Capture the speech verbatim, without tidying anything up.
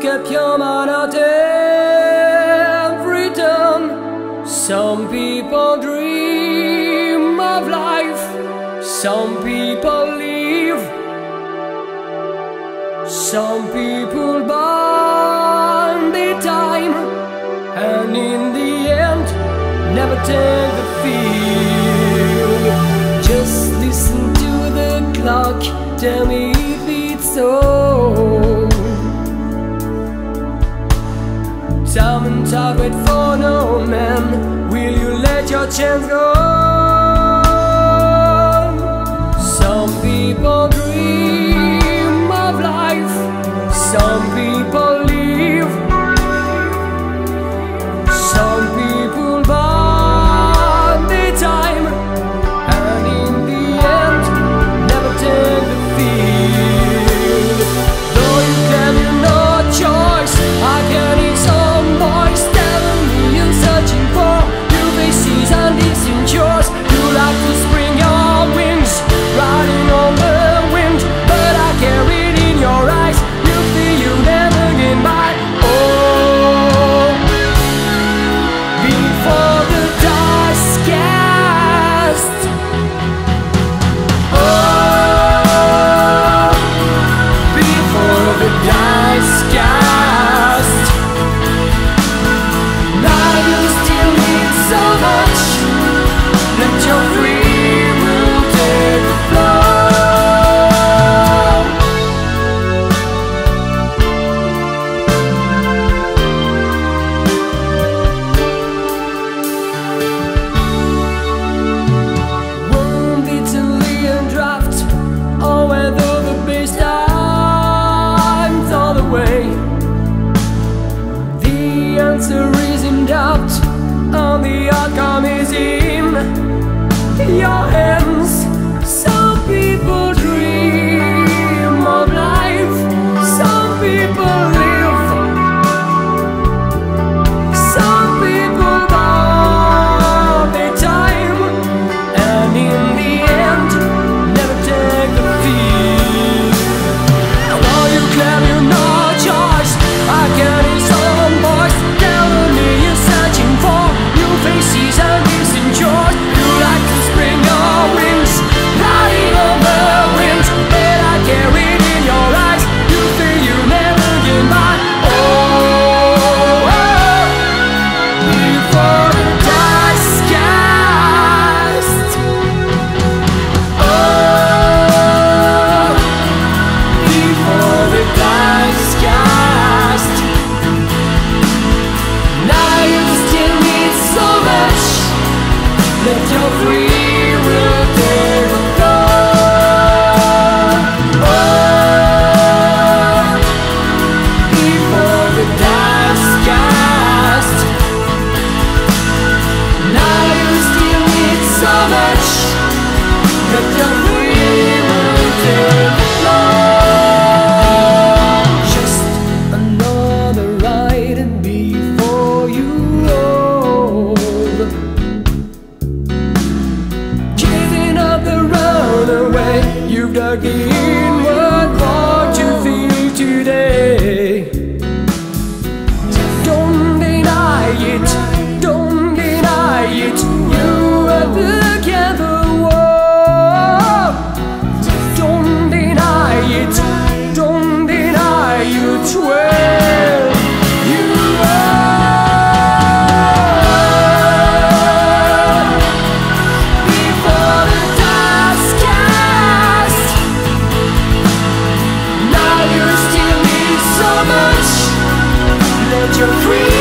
keep your mind at every turn. Some people dream of life, some people live, some people bind their time, and in the end never take the field. Just listen to the clock, tell me if it's so. Time and tide wait for no man. Will you let your chance go? Some people dream of life, some people live, some people buy their time, and in the end never take the field. Though you can, you no choice. I can hear some voice telling me you're searching for new faces and decent chores. You like to spring your wings, riding on the wind, but I carry it in your eyes. You feel you never get by. Oh, before the dust cast. Oh, before the dust cast. Now you still need so much. Let your free will take the floor. Won't be till the end draft, or whether the base time's all the way. The answer is in doubt, and the outcome is in your hands. Some people dream of life, some people live, some people buy their time, and in the end never take the field. And all you claim you no choice, I can hear some voice telling me you're searching for new faces and decent chores. You like to spring your wings, riding on the wind, but I carry it in your eyes. You feel you never get by. Oh, oh, before the dust cast. Oh, before the dust cast. Now you still need so much. Let your free will take the floor. Oh, before the dust cast. Now you still need so much. Let your free will take the floor. Just another ride before you roll. Giving up the runaway, you've dug in what what you feel today. Don't deny it, don't deny it. You have to look at the wall. Don't deny it, don't deny it. Well, you are before the dust cast. Now you still need so much. Let your free